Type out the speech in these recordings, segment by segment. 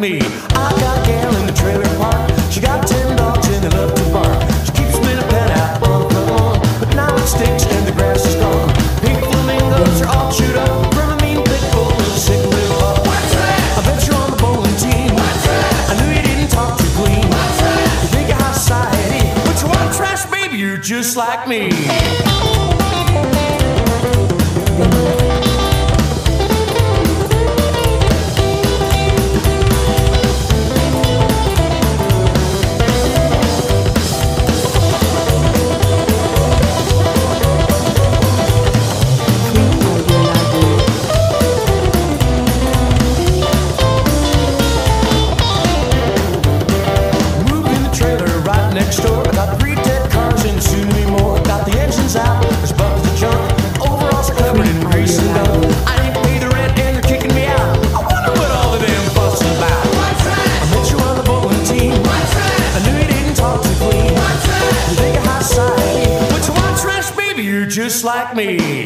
me. I got a gal in the trailer park. She got 10 dogs and they love to bark. She keeps me in a pen out on the lawn, but now it stinks and the grass is gone. Pink flamingos are all chewed up from a mean pit bull and a sick little pup. I bet you're on the bowling team. I knew you didn't talk too clean. You think of high society, but you want trash, baby, you're just like me. Just like me.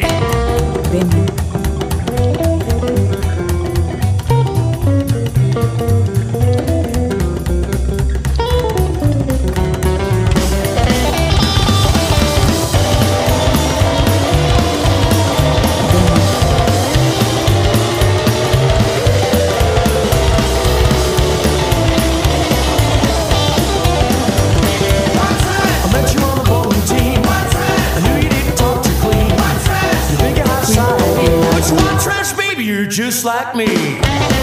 Just like me.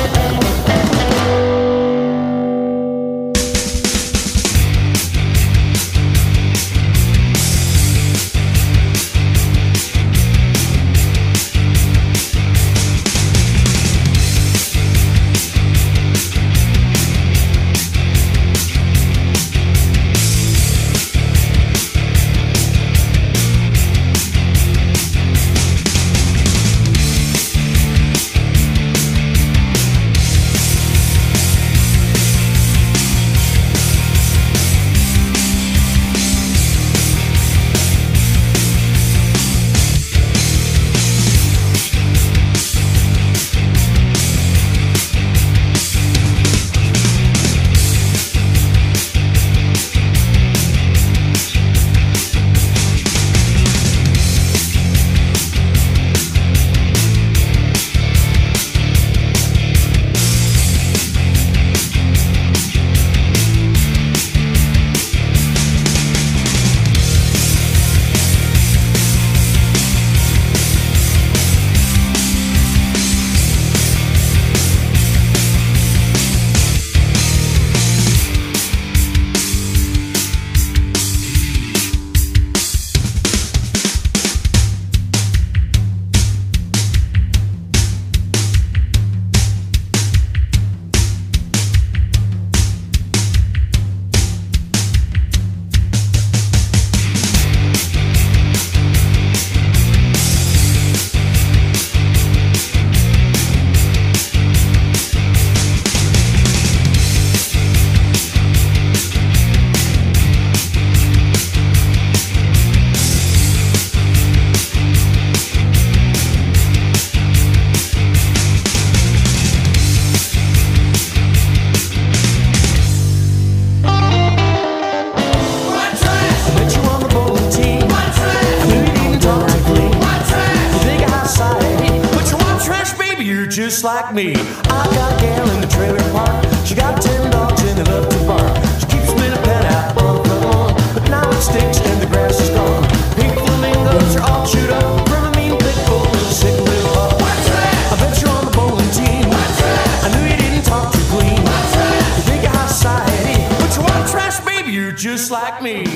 Just like me. I got a gal in the trailer park. She got 10 dogs and they love to bark. She keeps me in a pen out on the lawn, but now it stinks and the grass is gone. Pink flamingos are all chewed up from a mean pit bull and a sick little pup. I bet you're on the bowling team. I knew you didn't talk too clean. You think of high society, but you want trash, baby, you're just like me.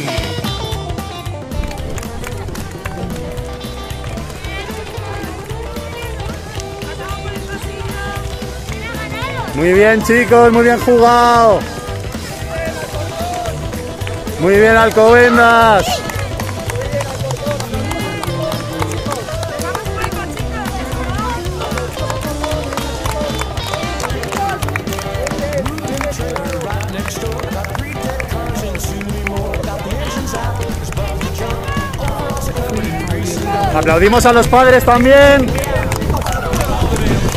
Muy bien, chicos, muy bien jugado. Muy bien, Alcobendas. Aplaudimos a los padres también.